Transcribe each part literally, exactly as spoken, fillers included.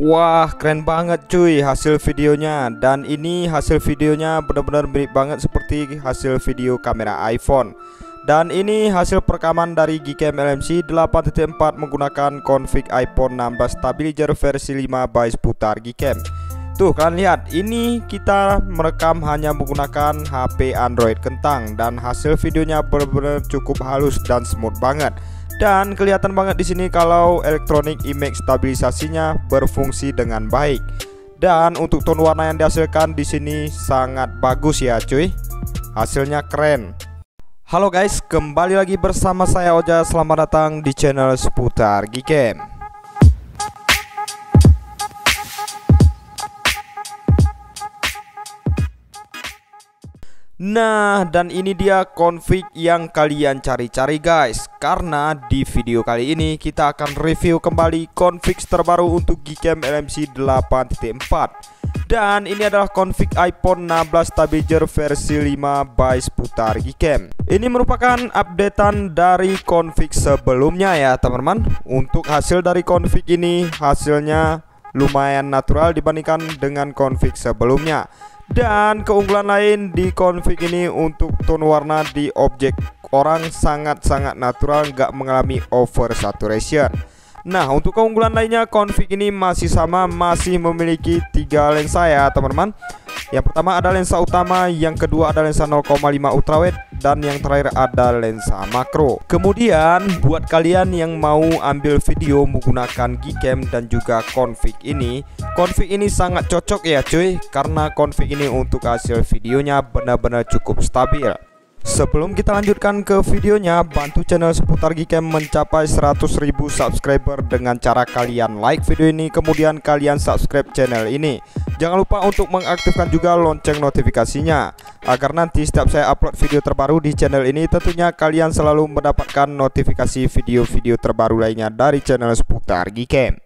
Wah, keren banget cuy hasil videonya. Dan ini hasil videonya benar-benar mirip banget seperti hasil video kamera iPhone. Dan ini hasil perekaman dari Gcam L M C delapan titik empat menggunakan config iPhone enam belas stabilizer versi lima by seputar Gcam. Tuh kalian lihat, ini kita merekam hanya menggunakan H P Android kentang. Dan hasil videonya benar-benar cukup halus dan smooth banget. Dan kelihatan banget di sini kalau electronic image stabilisasinya berfungsi dengan baik. Dan untuk tone warna yang dihasilkan di sini sangat bagus ya cuy. Hasilnya keren. Halo guys, kembali lagi bersama saya Oja. Selamat datang di channel seputar Gcam. Nah, dan ini dia config yang kalian cari-cari guys. Karena di video kali ini kita akan review kembali config terbaru untuk Gcam L M C delapan titik empat. Dan ini adalah config iPhone enam belas stabilizer versi lima by seputar Gcam. Ini merupakan updatean dari config sebelumnya ya teman-teman. Untuk hasil dari config ini hasilnya lumayan natural dibandingkan dengan config sebelumnya. Dan keunggulan lain di config ini untuk tone warna di objek orang sangat-sangat natural, nggak mengalami over saturation. Nah, untuk keunggulan lainnya config ini masih sama, masih memiliki tiga lensa ya teman-teman. Yang pertama ada lensa utama, yang kedua ada lensa nol koma lima ultrawide, dan yang terakhir ada lensa makro. Kemudian buat kalian yang mau ambil video menggunakan Gcam dan juga config ini, config ini sangat cocok ya cuy, karena config ini untuk hasil videonya benar-benar cukup stabil. Sebelum kita lanjutkan ke videonya, bantu channel seputar Gcam mencapai seratus ribu subscriber dengan cara kalian like video ini, kemudian kalian subscribe channel ini. Jangan lupa untuk mengaktifkan juga lonceng notifikasinya, agar nanti setiap saya upload video terbaru di channel ini, tentunya kalian selalu mendapatkan notifikasi video-video terbaru lainnya dari channel seputar Gcam.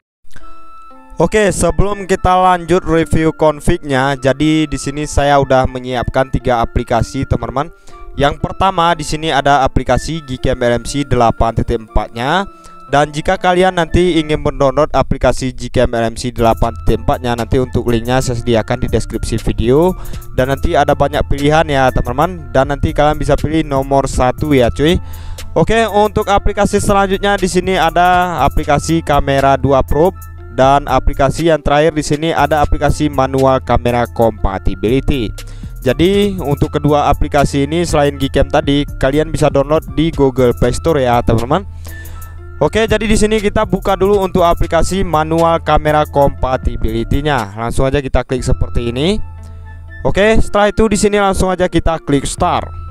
Oke, sebelum kita lanjut review config-nya, jadi di sini saya udah menyiapkan tiga aplikasi teman-teman. Yang pertama di sini ada aplikasi Gcam L M C delapan titik empat-nya. Dan jika kalian nanti ingin mendownload aplikasi Gcam L M C delapan titik empat-nya, nanti untuk linknya saya sediakan di deskripsi video. Dan nanti ada banyak pilihan ya teman-teman. Dan nanti kalian bisa pilih nomor satu ya cuy. Oke, untuk aplikasi selanjutnya di sini ada aplikasi kamera dua probe. Dan aplikasi yang terakhir di sini ada aplikasi manual kamera compatibility. Jadi untuk kedua aplikasi ini selain Gcam tadi, kalian bisa download di Google Play Store ya teman-teman. Oke, jadi di sini kita buka dulu untuk aplikasi manual kamera compatibility-nya. Langsung aja kita klik seperti ini. Oke, setelah itu di sini langsung aja kita klik start.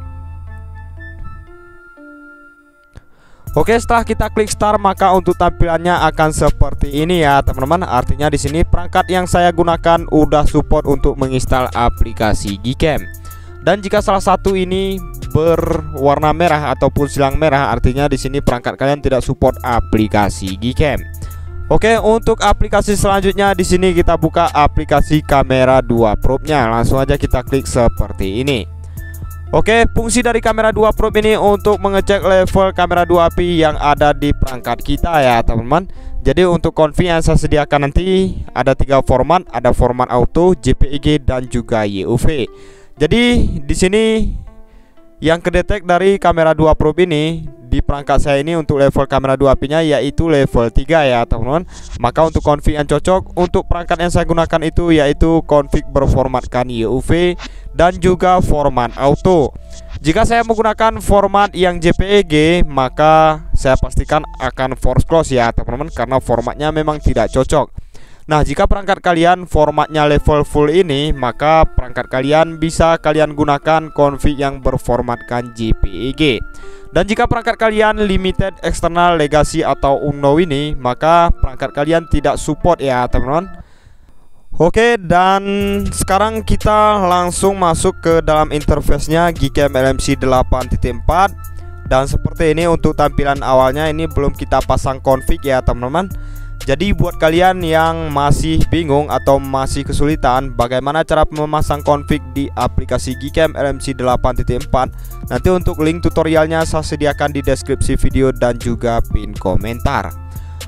Oke, setelah kita klik start, maka untuk tampilannya akan seperti ini ya teman-teman. Artinya di sini perangkat yang saya gunakan udah support untuk menginstal aplikasi Gcam. Dan jika salah satu ini berwarna merah ataupun silang merah, artinya di sini perangkat kalian tidak support aplikasi Gcam. Oke, untuk aplikasi selanjutnya di sini kita buka aplikasi kamera dua probe-nya. Langsung aja kita klik seperti ini. Oke, fungsi dari kamera dua probe ini untuk mengecek level kamera dua api yang ada di perangkat kita ya teman-teman. Jadi untuk config yang saya sediakan nanti ada tiga format, ada format auto, J P E G, dan juga Y U V. Jadi di sini yang kedetek dari kamera dua probe ini di perangkat saya ini untuk level kamera dua apinya yaitu level tiga ya teman-teman. Maka untuk config yang cocok untuk perangkat yang saya gunakan itu yaitu config berformatkan Y U V dan juga format auto. Jika saya menggunakan format yang J P E G, maka saya pastikan akan force close ya teman-teman, karena formatnya memang tidak cocok. Nah, jika perangkat kalian formatnya level full ini, maka perangkat kalian bisa kalian gunakan config yang berformatkan J P E G. Dan jika perangkat kalian limited, external, legacy, atau unknown ini, maka perangkat kalian tidak support ya teman-teman. Oke, dan sekarang kita langsung masuk ke dalam interface-nya Gcam L M C delapan titik empat. Dan seperti ini untuk tampilan awalnya, ini belum kita pasang config ya teman-teman. Jadi buat kalian yang masih bingung atau masih kesulitan bagaimana cara memasang config di aplikasi Gcam L M C delapan titik empat, nanti untuk link tutorialnya saya sediakan di deskripsi video dan juga pin komentar.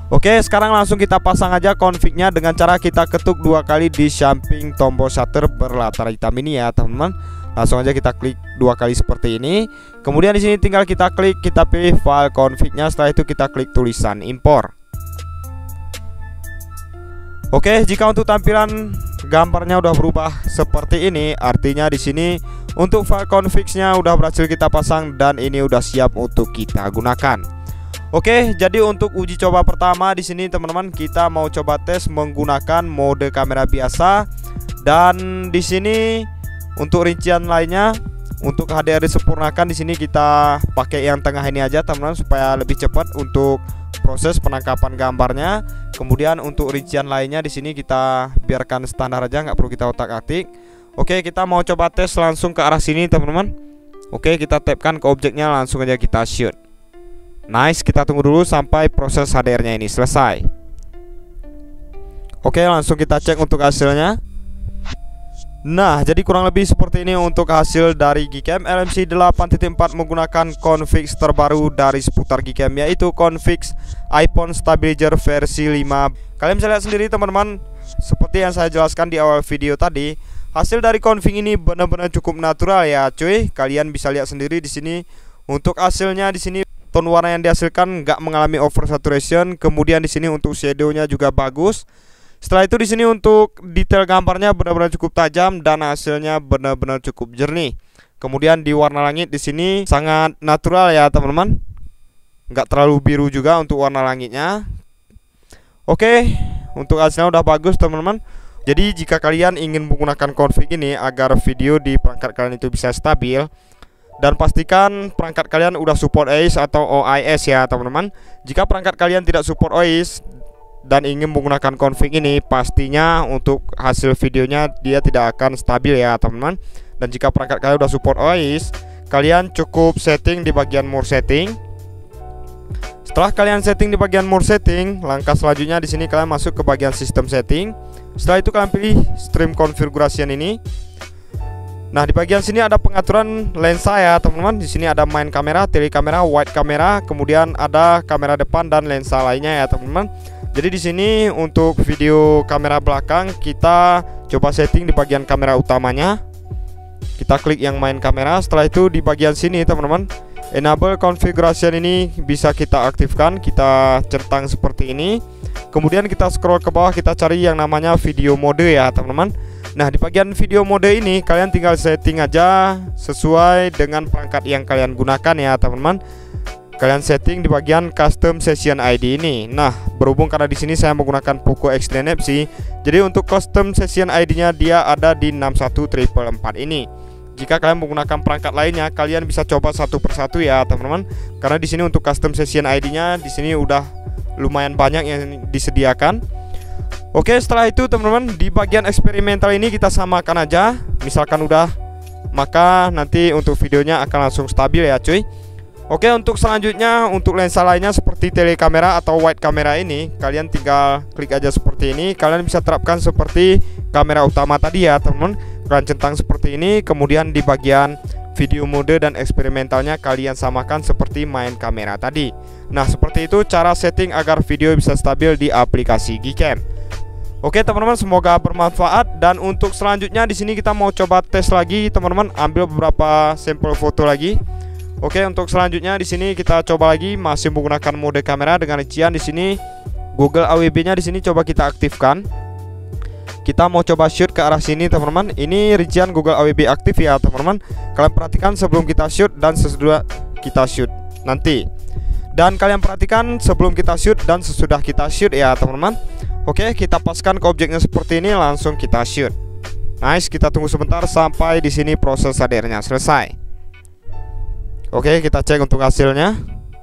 Oke, sekarang langsung kita pasang aja config-nya dengan cara kita ketuk dua kali di samping tombol shutter berlatar hitam ini ya teman-teman. Langsung aja kita klik dua kali seperti ini. Kemudian di sini tinggal kita klik, kita pilih file config-nya. Setelah itu kita klik tulisan import. Oke, jika untuk tampilan gambarnya udah berubah seperti ini, artinya di sini untuk file config-nya udah berhasil kita pasang dan ini udah siap untuk kita gunakan. Oke, jadi untuk uji coba pertama di sini teman-teman, kita mau coba tes menggunakan mode kamera biasa. Dan di sini untuk rincian lainnya, untuk H D R disempurnakan, di sini kita pakai yang tengah ini aja teman-teman supaya lebih cepat untuk proses penangkapan gambarnya. Kemudian untuk rincian lainnya di sini kita biarkan standar aja, nggak perlu kita otak-atik. Oke, kita mau coba tes langsung ke arah sini teman-teman. Oke, kita tapkan ke objeknya, langsung aja kita shoot. Nice, kita tunggu dulu sampai proses H D R-nya ini selesai. Oke, langsung kita cek untuk hasilnya. Nah, jadi kurang lebih seperti ini untuk hasil dari Gcam L M C delapan titik empat menggunakan config terbaru dari seputar Gcam, yaitu config iPhone Stabilizer versi lima. Kalian bisa lihat sendiri teman-teman, seperti yang saya jelaskan di awal video tadi, hasil dari config ini benar-benar cukup natural ya cuy. Kalian bisa lihat sendiri di sini untuk hasilnya. Di sini tone warna yang dihasilkan nggak mengalami oversaturation. Kemudian di sini untuk shadownya juga bagus. Setelah itu di sini untuk detail gambarnya benar-benar cukup tajam dan hasilnya benar-benar cukup jernih. Kemudian di warna langit di sini sangat natural ya teman-teman, nggak terlalu biru juga untuk warna langitnya. Oke, untuk hasilnya udah bagus teman-teman. Jadi jika kalian ingin menggunakan config ini agar video di perangkat kalian itu bisa stabil, dan pastikan perangkat kalian udah support O I S atau O I S ya teman-teman. Jika perangkat kalian tidak support O I S dan ingin menggunakan config ini, pastinya untuk hasil videonya dia tidak akan stabil ya teman-teman. Dan jika perangkat kalian udah support O I S, kalian cukup setting di bagian more setting. Setelah kalian setting di bagian more setting, langkah selanjutnya di sini kalian masuk ke bagian system setting. Setelah itu kalian pilih stream configuration ini. Nah, di bagian sini ada pengaturan lensa ya teman-teman. Di sini ada main kamera, tele kamera, wide kamera, kemudian ada kamera depan dan lensa lainnya ya teman-teman. Jadi di sini untuk video kamera belakang kita coba setting di bagian kamera utamanya. Kita klik yang main kamera. Setelah itu di bagian sini teman-teman, enable configuration ini bisa kita aktifkan. Kita centang seperti ini. Kemudian kita scroll ke bawah, kita cari yang namanya video mode ya teman-teman. Nah, di bagian video mode ini kalian tinggal setting aja sesuai dengan perangkat yang kalian gunakan ya teman-teman. Kalian setting di bagian custom session I D ini. Nah, berhubung karena di sini saya menggunakan Poco X sembilan F C, jadi untuk custom session I D-nya dia ada di enam satu empat empat empat ini. Jika kalian menggunakan perangkat lainnya, kalian bisa coba satu persatu ya teman-teman. Karena di sini untuk custom session I D-nya di sini udah lumayan banyak yang disediakan. Oke, setelah itu teman-teman, di bagian eksperimental ini kita samakan aja. Misalkan udah, maka nanti untuk videonya akan langsung stabil ya cuy. Oke, untuk selanjutnya untuk lensa lainnya seperti telekamera atau wide kamera ini, kalian tinggal klik aja seperti ini. Kalian bisa terapkan seperti kamera utama tadi ya teman-teman. Kalian centang seperti ini. Kemudian di bagian video mode dan eksperimentalnya kalian samakan seperti main kamera tadi. Nah, seperti itu cara setting agar video bisa stabil di aplikasi Gcam. Oke teman-teman, semoga bermanfaat. Dan untuk selanjutnya di sini kita mau coba tes lagi teman-teman, ambil beberapa sampel foto lagi. Oke, untuk selanjutnya di sini kita coba lagi masih menggunakan mode kamera dengan rincian di sini Google A W B-nya di sini coba kita aktifkan. Kita mau coba shoot ke arah sini teman-teman. Ini rincian Google A W B aktif ya teman-teman. Kalian perhatikan sebelum kita shoot dan sesudah kita shoot nanti. Dan kalian perhatikan sebelum kita shoot dan sesudah kita shoot ya teman-teman. Oke, kita paskan ke objeknya seperti ini, langsung kita shoot. Nice, kita tunggu sebentar sampai di sini proses H D R-nya selesai. Oke, kita cek untuk hasilnya.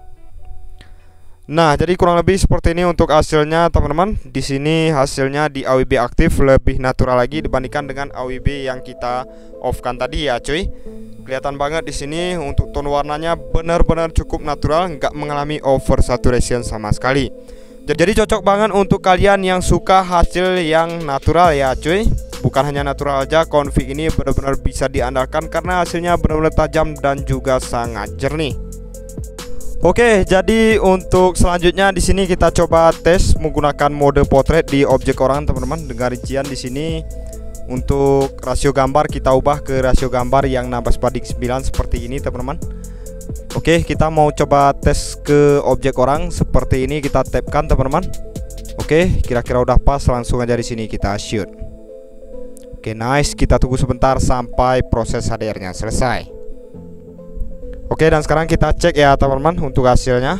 Nah, jadi kurang lebih seperti ini untuk hasilnya teman-teman. Di sini hasilnya di A W B aktif lebih natural lagi dibandingkan dengan A W B yang kita off-kan tadi ya cuy. Kelihatan banget di sini untuk tone warnanya benar-benar cukup natural, nggak mengalami oversaturation sama sekali. Jadi cocok banget untuk kalian yang suka hasil yang natural ya cuy. Bukan hanya natural aja, config ini benar-benar bisa diandalkan karena hasilnya benar-benar tajam dan juga sangat jernih. Oke, jadi untuk selanjutnya di sini kita coba tes menggunakan mode potret di objek orang teman-teman, dengan rincian di sini. Untuk rasio gambar kita ubah ke rasio gambar yang enam belas banding sembilan seperti ini teman-teman. Oke, kita mau coba tes ke objek orang seperti ini, kita tapkan teman-teman. Oke, kira-kira udah pas, langsung aja di sini kita shoot. Oke, nice. Kita tunggu sebentar sampai proses H D R-nya selesai. Oke, dan sekarang kita cek ya teman-teman untuk hasilnya.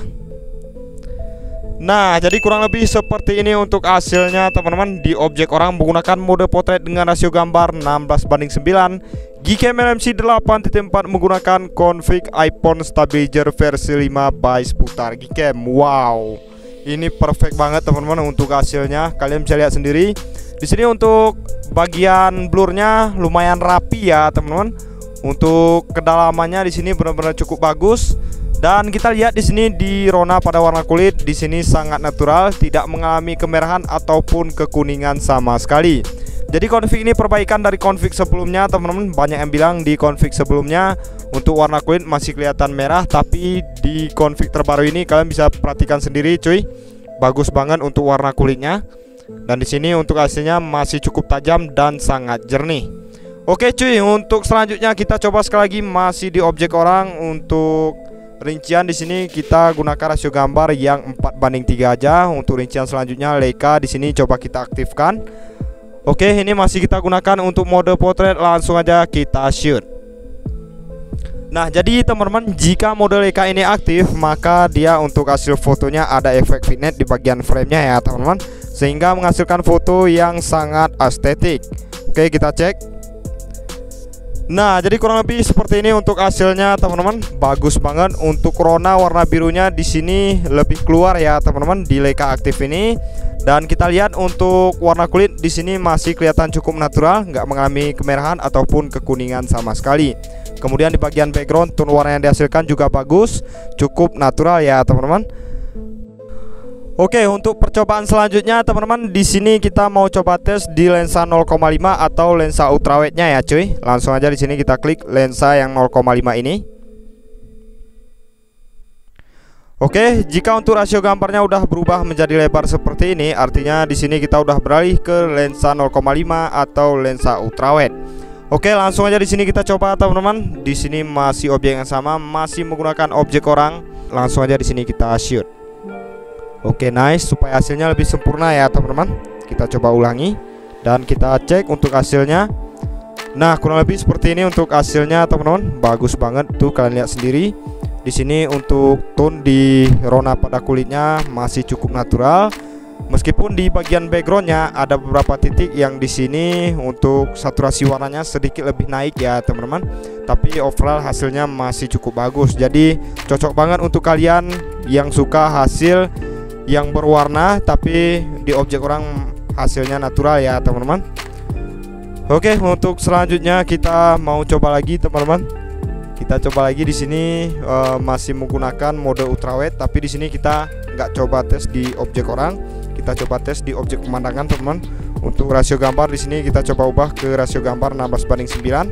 Nah, jadi kurang lebih seperti ini untuk hasilnya teman-teman di objek orang menggunakan mode potret dengan rasio gambar enam belas banding sembilan, Gcam L M C delapan titik empat menggunakan config iPhone stabilizer versi lima by seputar Gcam. Wow, ini perfect banget teman-teman untuk hasilnya. Kalian bisa lihat sendiri di sini untuk bagian blurnya lumayan rapi ya teman-teman. Untuk kedalamannya di sini benar-benar cukup bagus. Dan kita lihat di sini di rona pada warna kulit di sini sangat natural, tidak mengalami kemerahan ataupun kekuningan sama sekali. Jadi config ini perbaikan dari config sebelumnya teman-teman. Banyak yang bilang di config sebelumnya untuk warna kulit masih kelihatan merah, tapi di config terbaru ini kalian bisa perhatikan sendiri cuy, bagus banget untuk warna kulitnya. Dan di sini untuk hasilnya masih cukup tajam dan sangat jernih. Oke cuy, untuk selanjutnya kita coba sekali lagi masih di objek orang. Untuk rincian di sini kita gunakan rasio gambar yang empat banding tiga aja. Untuk rincian selanjutnya Leica di sini coba kita aktifkan. Oke, ini masih kita gunakan untuk mode potret, langsung aja kita shoot. Nah, jadi teman-teman, jika mode Leica ini aktif, maka dia untuk hasil fotonya ada efek vignette di bagian framenya ya teman-teman, sehingga menghasilkan foto yang sangat estetik. Oke, kita cek. Nah, jadi kurang lebih seperti ini untuk hasilnya teman-teman. Bagus banget. Untuk rona warna birunya di sini lebih keluar ya teman-teman di Leica aktif ini. Dan kita lihat untuk warna kulit di sini masih kelihatan cukup natural, nggak mengalami kemerahan ataupun kekuningan sama sekali. Kemudian di bagian background tone warna yang dihasilkan juga bagus, cukup natural ya teman-teman. Oke, untuk percobaan selanjutnya teman-teman, di sini kita mau coba tes di lensa nol koma lima atau lensa ultrawide-nya ya cuy. Langsung aja di sini kita klik lensa yang nol koma lima ini. Oke, jika untuk rasio gambarnya udah berubah menjadi lebar seperti ini, artinya di sini kita udah beralih ke lensa nol koma lima atau lensa ultrawide. Oke, langsung aja di sini kita coba teman-teman. Di sini masih objek yang sama, masih menggunakan objek orang. Langsung aja di sini kita shoot. Oke, nice. Supaya hasilnya lebih sempurna ya teman-teman, kita coba ulangi dan kita cek untuk hasilnya. Nah, kurang lebih seperti ini untuk hasilnya teman-teman. Bagus banget tuh, kalian lihat sendiri. Di sini untuk tone di rona pada kulitnya masih cukup natural. Meskipun di bagian backgroundnya ada beberapa titik yang di sini untuk saturasi warnanya sedikit lebih naik ya teman-teman, tapi overall hasilnya masih cukup bagus. Jadi cocok banget untuk kalian yang suka hasil yang berwarna tapi di objek orang hasilnya natural ya teman-teman. Oke, untuk selanjutnya kita mau coba lagi teman-teman. Kita coba lagi di sini uh, masih menggunakan mode ultrawide, tapi di sini kita nggak coba tes di objek orang, kita coba tes di objek pemandangan teman-teman. Untuk rasio gambar di sini kita coba ubah ke rasio gambar enam belas banding sembilan.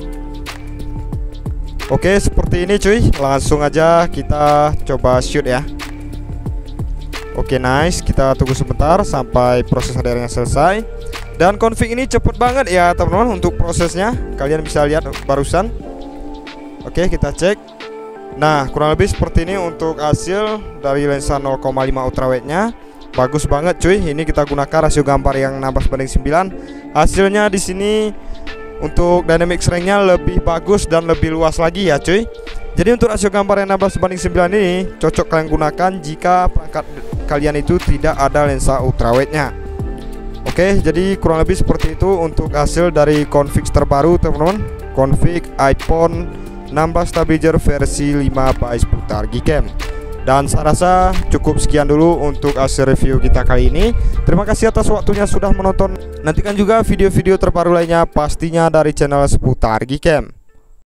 Oke, seperti ini cuy. Langsung aja kita coba shoot ya. Oke, nice. Kita tunggu sebentar sampai proses H D R-nya selesai. Dan config ini cepet banget ya teman-teman untuk prosesnya. Kalian bisa lihat barusan. Oke, kita cek. Nah, kurang lebih seperti ini untuk hasil dari lensa nol koma lima ultrawide-nya. Bagus banget cuy. Ini kita gunakan rasio gambar yang enam belas banding sembilan. Hasilnya di sini untuk dynamic range-nya lebih bagus dan lebih luas lagi ya cuy. Jadi untuk rasio gambar yang enam belas banding sembilan ini cocok kalian gunakan jika perangkat kalian itu tidak ada lensa ultrawide-nya. Oke, jadi kurang lebih seperti itu untuk hasil dari config terbaru teman-teman. Config iPhone enam belas stabilizer versi lima by seputar Gcam. Dan saya rasa cukup sekian dulu untuk hasil review kita kali ini. Terima kasih atas waktunya sudah menonton. Nantikan juga video-video terbaru lainnya pastinya dari channel seputar Gcam.